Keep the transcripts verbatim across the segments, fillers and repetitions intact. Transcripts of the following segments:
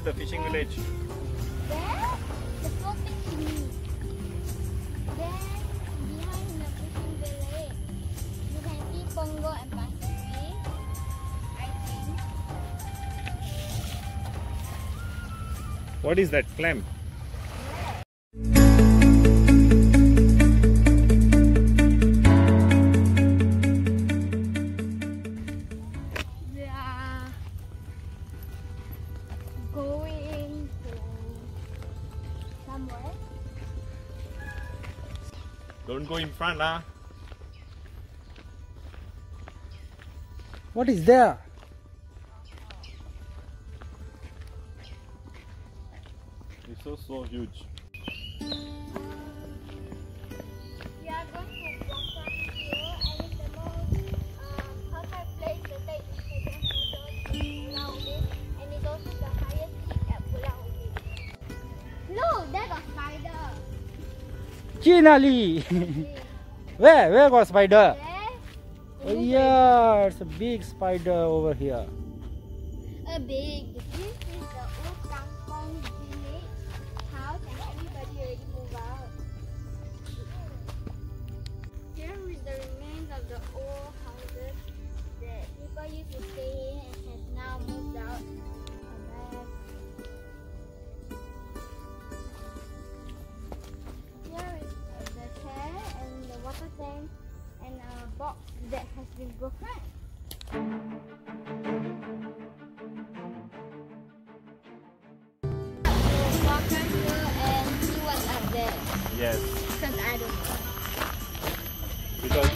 the fishing village? There, the floating thingy. There, behind the fishing village, you can see Pongo and Pasiri, I think. What is that clam? We are going to somewhere. Don't go in front, lah. What is there? It's so so huge. We are going to Blossom Hill, and it's the most um, perfect place to take Instagram photos in Pulau Ubin, and it's also the highest peak at Pulau Ubin. Look, there got spider. Chinali. Where? Where got spider? There. Oh yeah, it's a big spider over here. A big. This is the old kampong village house, and everybody already moved out. Here is the remains of the old houses that people used to stay in and has now moved out. Here is uh, the chair and the water tank and a box that has been broken. Walk through and see what's up there. Yes. Because I don't know. Because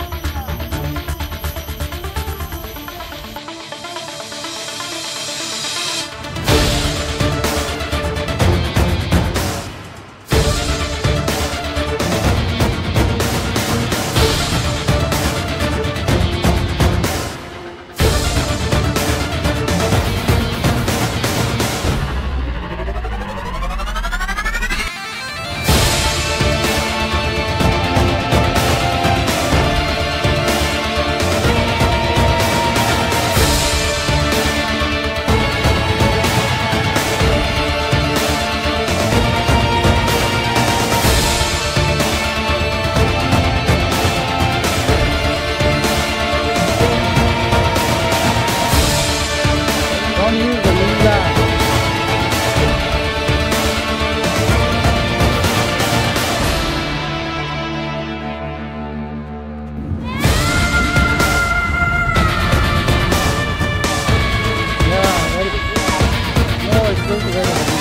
Don't use the lula. Yeah, very good. No, it's going to be very heavy.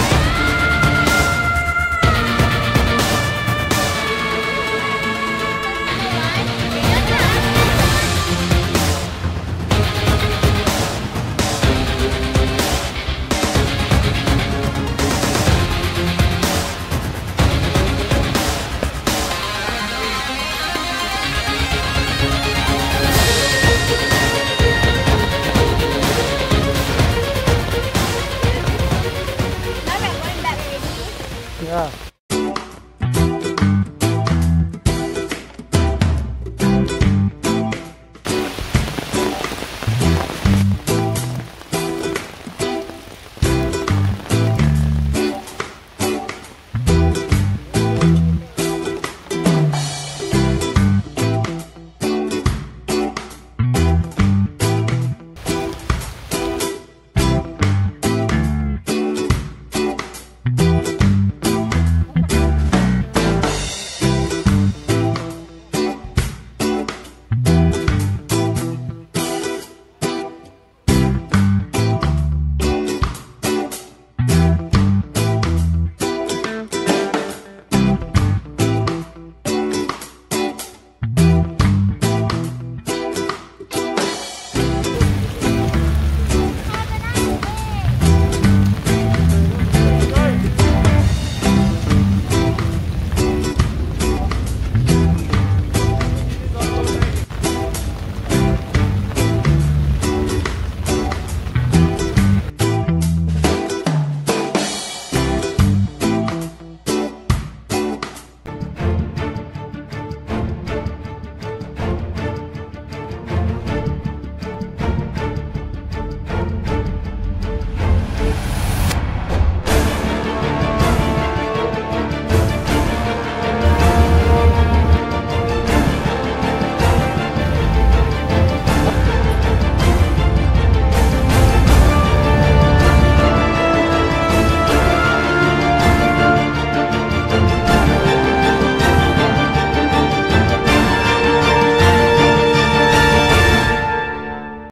Now we're going back already. Yeah.